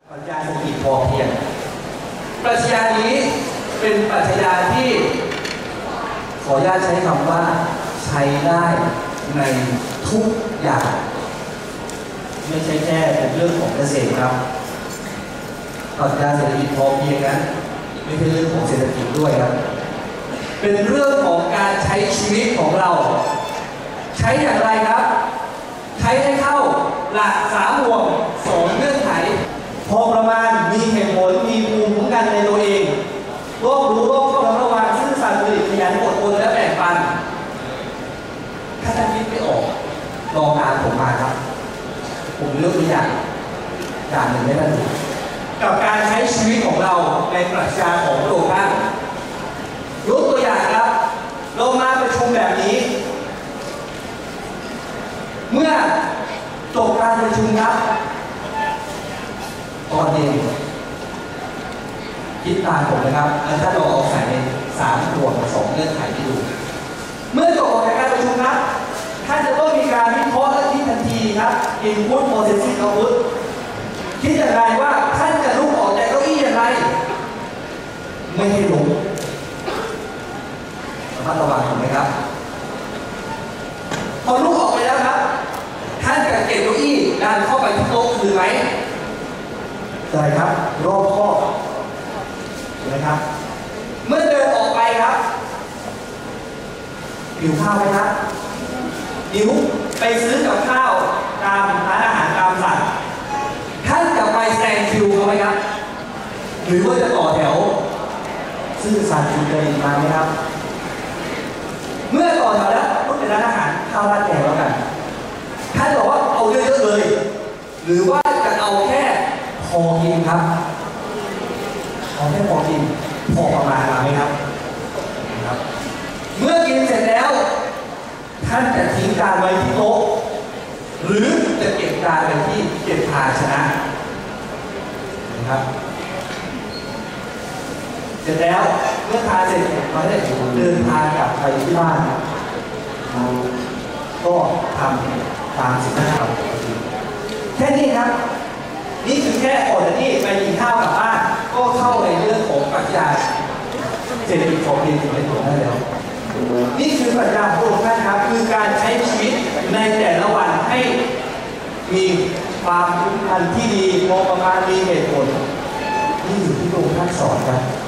ปรัชญาเศรษฐกิจพอเพียงปรัชญานี้เป็นปรัชญาที่ขออนุญาตใช้คำว่าใช้ได้ในทุกอย่างไม่ใช่แค่เป็นเรื่องของเกษตรครับปรัชญาเศรษฐกิจพอเพียงนั้นไม่ใช่เรื่องของเศรษฐกิจด้วยครับเป็นเรื่องของการใช้ชีวิตของเราใช้อย่างไรครับใช้ให้เข้าหลัก3 ห่วง 2 เงื่อนไขพอประมาณมีเหตุผลมีภูมิคุ้มกันในตัวเองรอบรู้รอบเข้าระวังซื่อสัตย์สุจริตขยันอดทนและแบ่งปันถ้าท่านคิดไม่ออกลองอ่านผมมาครับผมเลือกตัวอย่างหนึ่งให้ท่านดูกับการใช้ชีวิตของเราในปรัชญาของพระองค์ท่านยกตัวอย่างครับเรามาประชุมแบบนี้เมื่อจบการประชุมครับตอนเย็นคิดตามผมนะครับถ้าเราเอาใส่ใน3 ห่วง 2 เงื่อนไขที่ดูเมื่อจบการประชุมครับท่านจะต้องมีการวิเคราะห์และคิดทันทีครับ input processing output คิดอย่างไรว่าท่านจะลุกออกจากเก้าอี้อย่างไรไม่ให้ลุกระมัดระวังถูกไหมครับพอลุกออกไปแล้วครับท่านจะเก็บเก้าอี้ดันเข้าไปที่โต๊ะคือไหมใช่ครับรอบคอบนะครับเมื่อเดินออกไปครับหิวข้าวไหมครับหิวไปซื้อกับข้าวตามร้านอาหารตามสั่งท่านจะไปแซงคิวเขาไหมครับหรือว่าจะต่อแถวซื่อสัตย์สุจริตมาไหมครับเมื่อต่อแถวแล้วก็เป็นร้านอาหารข้าวราดแกงแล้วกันท่านบอกว่าเอาเยอะๆเลยหรือว่าจะเอาแค่พอกินครับเอาแค่พอกินพอประมาณไหมครับเมื่อกินเสร็จแล้วท่านจะทิ้งจานไว้ที่โต๊ะหรือจะเก็บจานไว้ที่เก็บภาชนะนะครับเสร็จแล้วเมื่อทานเสร็จเราได้เดินทางกลับไปที่บ้านก็ทำตามสิ่งที่เราปกติแค่นี้ครับนี่คือแค่ก่อนที่ไปกินข้าวกลับบ้านก็เข้าในเรื่องของปรัชญาเศรษฐกิจพอเพียงถึงในตัวได้แล้วนี่คือปรัชญาของพระองค์ท่านครับคือการใช้ชีวิตในแต่ละวันให้มีความคุ้มกันที่ดีพอประมาณมีเหตุผลนี่อยู่ที่พระองค์ท่านสอนครับ